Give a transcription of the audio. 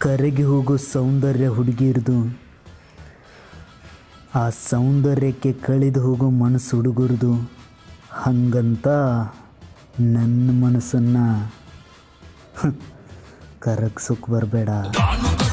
ಕರಗಿ ಹೋಗೋ ಸೌಂದರ್ಯ ಹುಡುಗಿರ್ದು, ಆ ಸೌಂದರ್ಯಕ್ಕೆ ಕಳೆದು ಹೋಗೋ ಮನಸ್ಸು ಹುಡುಗರ್ದು. ಹಂಗಂತ ನನ್ನ ಮನಸ್ಸನ್ನು ಕರಗ್ಸೋಕೆ ಬರಬೇಡ.